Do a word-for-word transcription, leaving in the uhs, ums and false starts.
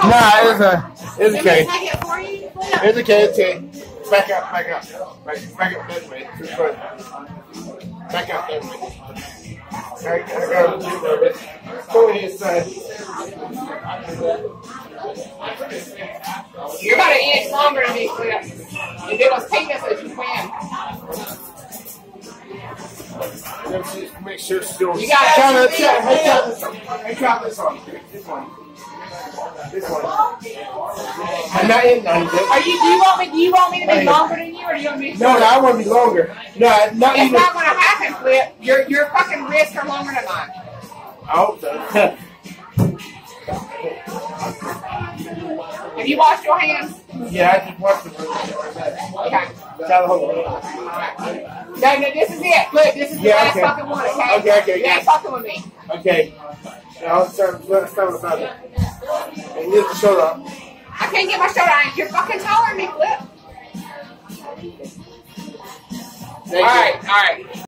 Nah, it's a, it's okay. Take it for you? It's okay, it's okay. Back up, back up. Back, back up that way. Back up that way. I, I got to do this. Go ahead, son. You're about an inch longer than me, Clip. If it was penis, as you can. Make sure it's still. You got count it. it. Hey, count this one. Hey, count this one. This one. This one. I'm not in none of it. Are you? Do you want me? Do you want me to be longer than you, or do you want me to? No, no, I want to be longer. No, not it's even. not going to happen, Flip. Your your fucking wrists are longer than mine. I hope so. Have you washed your hands? Yeah, I just watched it. Okay. Try to hold it. Alright. No, no, this is it. Look, this is the Yeah, last okay. fucking one, okay? Okay, okay, You ain't yeah. fucking with me. Okay. Now let's start. Let's start with that. And lift the shoulder up. I can't get my shoulder on. You're fucking taller than me, Flip. Thank Alright, alright.